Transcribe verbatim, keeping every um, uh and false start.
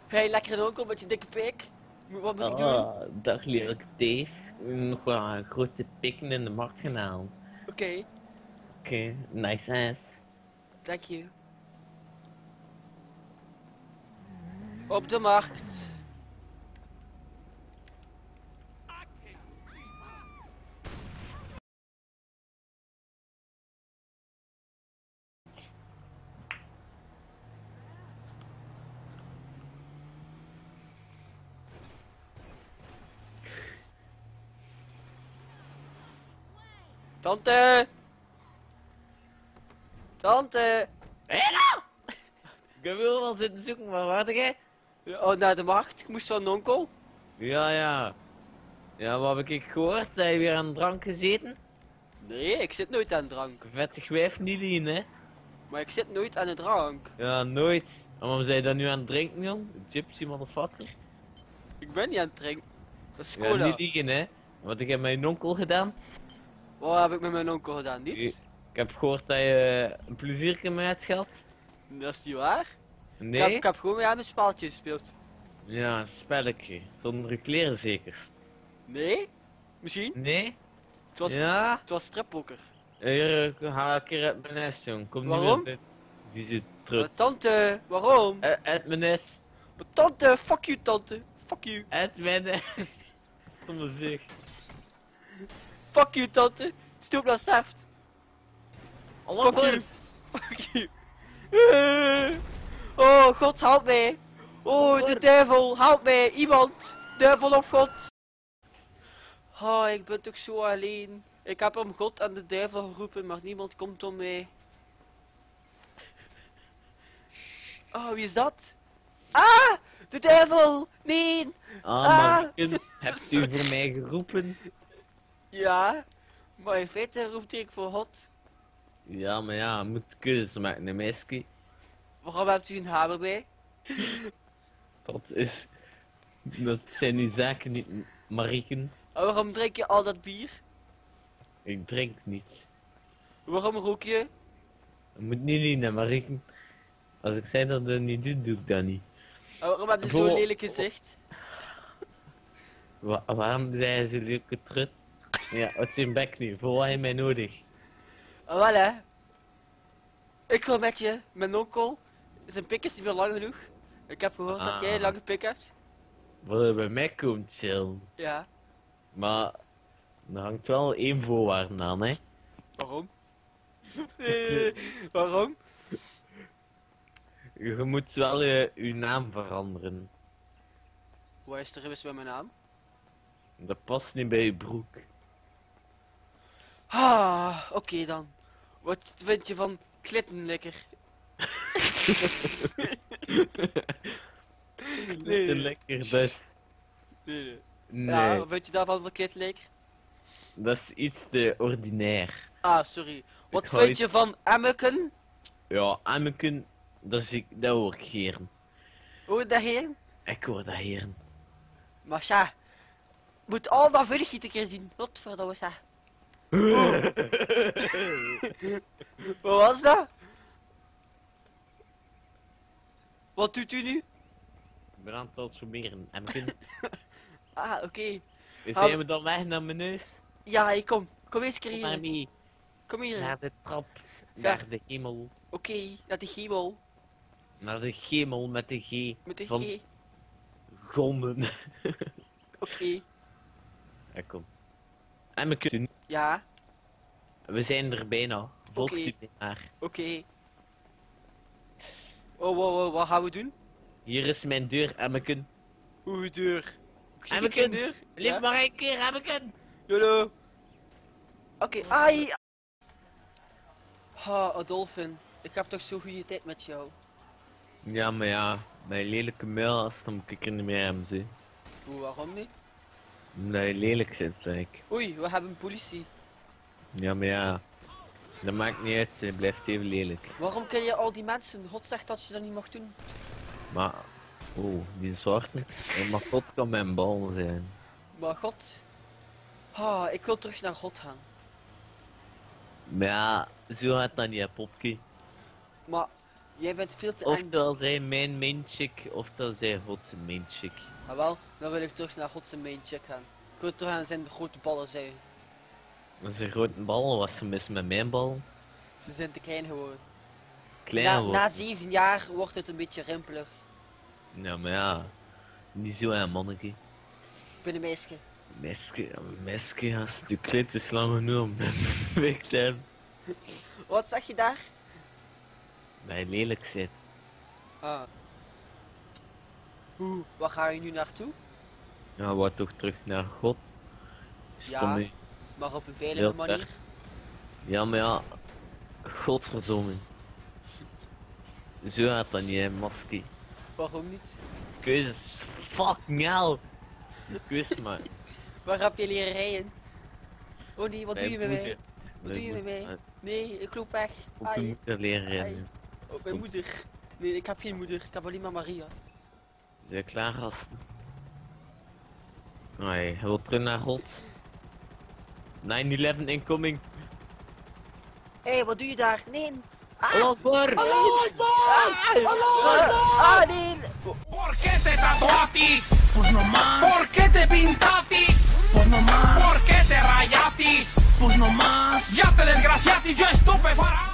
Hey, lekker onkel met je dikke pik. Mo- Wat moet ik doen? Oh, dag lelijke Dave. Nog wel een grote pikken in de markt gaan halen. Oké, Oké, nice ass. thank you. Op de markt. Tante! Tante! Hello! Ik heb heel wel zitten zoeken, maar waar jij? Oh, naar de markt. Ik moest van een onkel. Ja, ja. Ja, wat heb ik gehoord? Zijn je weer aan de drank gezeten? Nee, ik zit nooit aan drank. Vettig wijf niet in, hè? Maar ik zit nooit aan de drank. Ja, nooit. En waarom zijn je dan nu aan het drinken, jong? Gypsy motherfucker. Ik ben niet aan het drinken. Dat is Ja, cola. niet liegen, hè? Wat ik heb met je onkel gedaan. Wat heb ik met mijn onkel gedaan? Niets? Ik heb gehoord dat je een plezierke met hebt gehad. Dat is niet waar. Ik, heb, Nee? ik heb gewoon met hem een spelletje gespeeld. Ja, een spelletje. Zonder kleren zeker. Nee? Misschien? Nee? Het was, Ja? het was strippoker. Hier, eh, ga ik keer uit mijn nest, jong. Kom Waarom? niet meer uit. Die zit terug. Maar tante, waarom? Eh, Uit mijn nest. Maar tante, fuck you tante. Fuck you. Uit mijn nest. Stomme zeg. Fuck you tante. Stoep naar sterft. Allah Fuck you. Fuck you. Eh. Oh, God, help mij. Oh, de duivel, help mij. Iemand. Duivel of God. Oh, ik ben toch zo alleen. Ik heb om God en de duivel geroepen, maar niemand komt om mij. Oh, wie is dat? Ah, de duivel. Nee. Ah, Ah. Marken, hebt u voor mij geroepen? Ja, maar in feite roept ik voor God. Ja, maar ja, je moet keuze maken, een meisje. Waarom hebt u een hamer bij? Dat is... Dat zijn die zaken niet, Mariken. En waarom drink je al dat bier? Ik drink niet. Waarom rook je? Je moet niet liegen, Mariken. Als ik zei dat het niet doe, doe ik dat niet. En waarom heb je Voor- zo'n lelijk gezicht? Wa waarom zei ze leuke trut? Ja, het is een bek nu, voor wat heb je mij nodig? En wel hè. Ik wil met je, mijn onkel. Zijn pik is niet meer lang genoeg. Ik heb gehoord dat jij een Ah. lange pik hebt. Wat er bij mij komt, chillen. Ja. Maar, er hangt wel één voorwaarde aan, hè. Waarom? Eh, waarom? Je moet wel je, je naam veranderen. Wat is er mis met mijn naam? Dat past niet bij je broek. Ah, oké dan. Wat vind je van klittenlikker? Dat Nee, is nee. lekker, dat is... Nee, nee. Nee, Ja, wat vind je daarvan van klittenlikker? dat is iets te ordinair. Ah, sorry. Wat Ik vind hou je van Emmeken? Ja, Emmeken, dat, is ik, dat hoor ik heren. Hoe dat heen? Ik hoor dat heren. Maar ja, moet al dat vulligheid een keer zien. Wat voor dat was dat? Wat was dat? Wat doet u nu? Ik ben aan het transformeren. Emmeken, Ah, oké. zijn we dan weg naar mijn neus? Ja, ik kom. Kom eens Kom keer maar hier. mee, Kom hier. naar de trap, Ja. naar de hemel. Oké, naar de hemel. Naar de hemel met de G. Met de van G. Gonden. Oké. Ja, kom. Emmeken, Ja, we zijn er bijna. Volgt Oké. u mij maar. oké. Oh, wow, wow, wat gaan we doen? Hier is mijn deur, Emmeken. Oeh, deur. Ik zie Emmeken, geen deur. Lief Ja? maar een keer, Emmeken. Jolo. Oké, ai. Ha, Adolfin. Ik heb toch zo'n goede tijd met jou. Ja, maar ja, mijn lelijke muil, dan moet ik er niet meer hebben, zie. Oeh, waarom niet? Omdat je lelijk zit, zeg ik. Oei, we hebben politie. Ja, maar ja, dat maakt niet uit, ze blijft even lelijk. Waarom ken je al die mensen? God zegt dat je dat niet mag doen. Maar, oh, die zwarte, eh, maar God kan mijn bal zijn. Maar God. Ha, ik wil terug naar God gaan. Maar ja, zo gaat dat niet, hè, popkie. Maar Jij bent veel te eng. Oftewel zij mijn main chick, oftewel zij Godse main chick. Maar wel, dan wil ik terug naar Godse main chick gaan. Ik wil terug aan zijn grote ballen zijn. Dat is een grote bal, was ze mis met mijn bal. Ze zijn te klein geworden. Klein Na, wordt. na zeven jaar wordt het een beetje rimpelig. Ja, maar ja. Niet zo aan manneke. Ik ben een meisje. Meske, meske, als je kleed is lang genoeg om weg te hebben. Wat zeg je daar? Wij lelijk zit. Ah. Oeh, waar ga je nu naartoe? Ja, wat toch terug naar God. Ja. Stom, hè. Maar op een veilige Heel manier. ver. Ja, maar ja. Godverdomme. Zo gaat dat niet, hè, maske. Waarom niet? Keuzes. Fucking hell. Keus maar. Waar heb je leren rijden? Oh nee, wat Bij doe je met mij? moeder. Wat Bij doe je met moeder. mij? Nee, ik loop weg. Op de Ai. moeder leren Ai. rennen. Oh, mijn moeder. Nee, ik heb geen moeder. Ik heb alleen maar Maria. Zijn we klaar, gasten? Nee, hij wil terug naar God. nine eleven incoming. Hé, hey, wat doe je daar? Nee. Ah! Allah Akbar! Allah Akbar! Allah Akbar! Ah, nee! ¿Por qué te tatuatis? Pues no más. ¿Por qué te pintatis? Pues no más. ¿Por qué te rayatis? Pues no más. Ya te desgraciatis, yo estupefará.